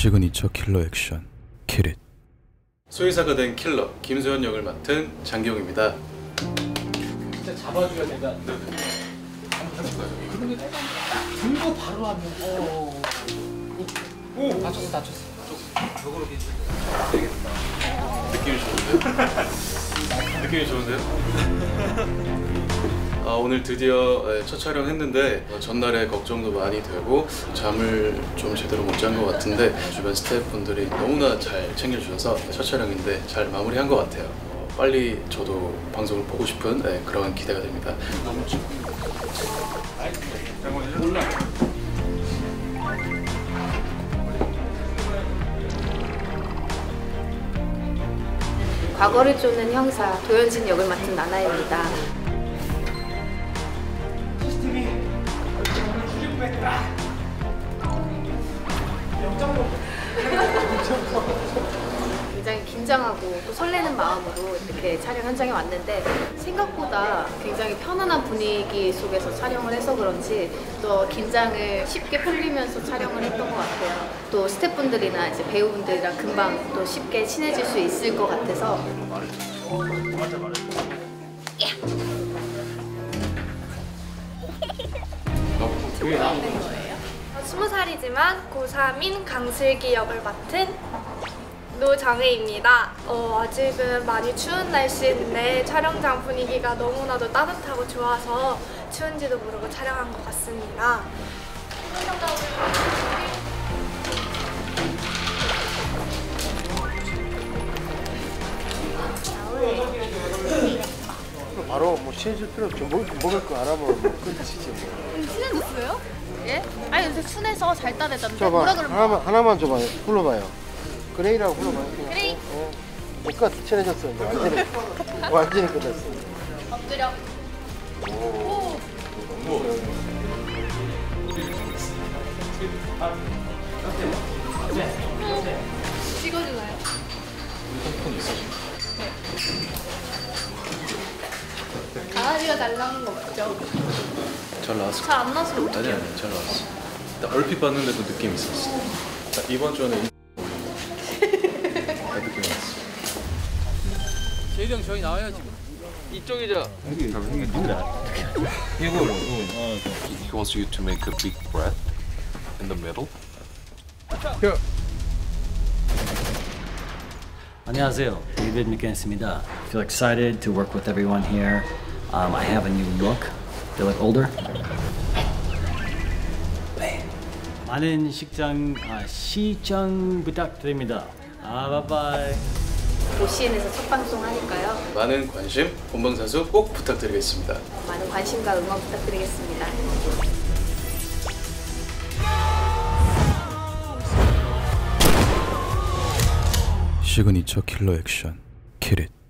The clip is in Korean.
시그니처 킬러 액션 킬잇. 소위사가 된 킬러 김소연 역을 맡은 장기용입니다. 진짜 잡아줘야 내가 한번 해볼까요? 그런 게 들고 바로 하면 오 다쳤어 저거로 되겠다. 느낌이 좋은데요? 느낌이 좋은데요? 오늘 드디어 첫 촬영했는데 전날에 걱정도 많이 되고 잠을 좀 제대로 못 잔 것 같은데 주변 스태프분들이 너무나 잘 챙겨주셔서 첫 촬영인데 잘 마무리한 것 같아요. 빨리 저도 방송을 보고 싶은 그런 기대가 됩니다. 몰라. 과거를 쫓는 형사 도현진 역을 맡은 나나입니다. 시스템이 출입했다. 굉장히 긴장하고 또 설레는 마음으로 이렇게 촬영 현장에 왔는데 생각보다 굉장히 편안한 분위기 속에서 촬영을 해서 그런지 또 긴장을 쉽게 풀리면서 촬영을 했던 것 같아요. 또 스태프분들이나 이제 배우분들이랑 금방 또 쉽게 친해질 수 있을 것 같아서. 왜 나온 20살이지만 고3인 강슬기 역을 맡은 노정혜입니다. 아직은 많이 추운 날씨인데 촬영장 분위기가 너무나도 따뜻하고 좋아서 추운지도 모르고 촬영한 것 같습니다. 바로 뭐 친해질 필요 없죠. 먹을 거 알아보면 뭐 끝이지 뭐. 친해졌어요? 예? 아니 요새 춘해서 잘 따내던데 줘봐. 뭐라 그러면 하나만 줘봐요. 불러봐요. 그레이라고 불러봐요. 그레이? 내가 친해졌어. 이제 완전히 끝났어. 엎드려. 찍어주나요? 핸드폰 있어 지금? 강아지가 날라는 거 맞죠? 잘 나왔어. 잘 안 나서 어떡해요? 아니 잘 나왔어. 나 얼핏 봤는데도 느낌이 있었어. 나 이번 주에는 느낌이 왔어. 제일 형 저희 나와요 지금. 이쪽이죠. He wants you to make a big breath in the middle. 안녕하세요. David McGinnis입니다. I feel excited to work with everyone here. I have a new look. They look older. 네. 많은 시청 부탁드립니다. 바이바이. OCN에서 첫 방송 하니까요. 많은 관심, 본방사수 꼭 부탁드리겠습니다. 많은 관심과 응원 부탁드리겠습니다. 시그니처 킬러 액션 킬잇.